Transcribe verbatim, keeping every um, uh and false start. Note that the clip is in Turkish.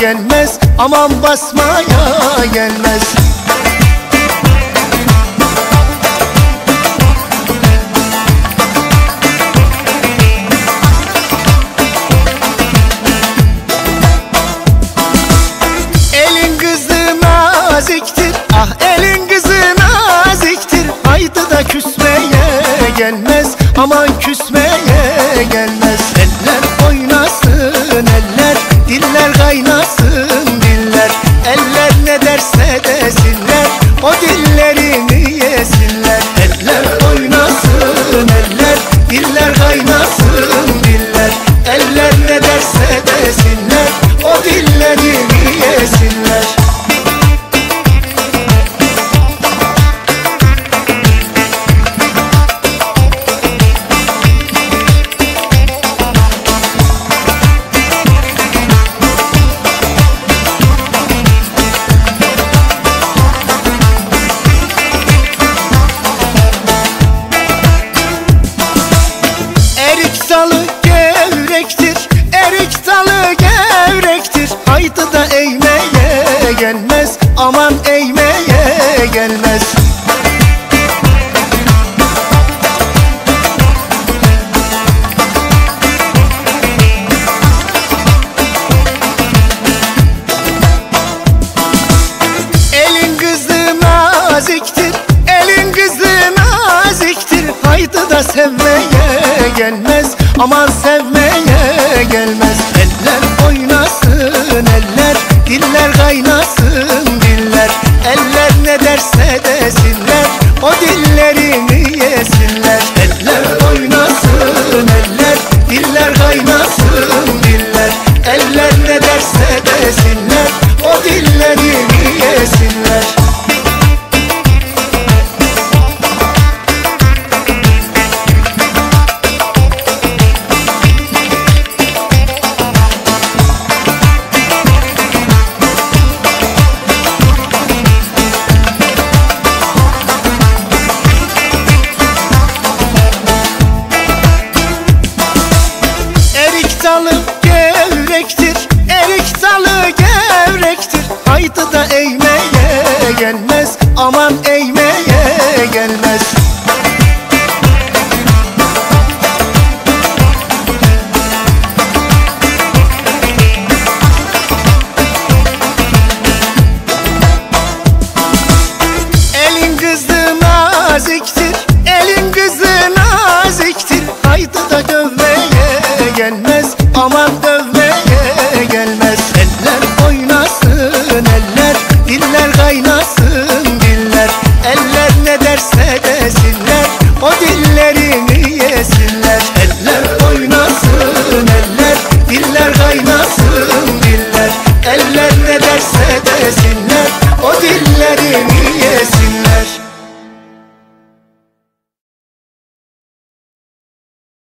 gelmez, aman basmaya gelmez. Elin kızı naziktir, ah elin kızı naziktir. Haydi da küsmeye gelmez, aman küsmeye gelmez. Eller oynasın eller, diller kaynasın diller. Eller ne derse desinler, o dillerini yesinler. Eller oynasın eller, diller kaynasın diller. Eller ne derse desinler, o dillerini yesinler. Erik dalı gevrektir, erik dalı gevrektir. Haydi da eğmeye gelmez, aman eğmeye gelmez. Elin kızı naziktir, elin kızı naziktir. Haydi da sevmeye gelmez, aman sevmeye gelmez. Eller oynasın eller, diller kaynasın diller. Eller ne derse desinler, o dillerini yesinler. Eller oynasın eller, diller kaynasın diller. Eller ne derse desinler, o dillerini yesinler. Erik dalı gevrektir, erik dalı gevrektir. Haydi da eğmeye gelmez, aman eğmeye gelmez.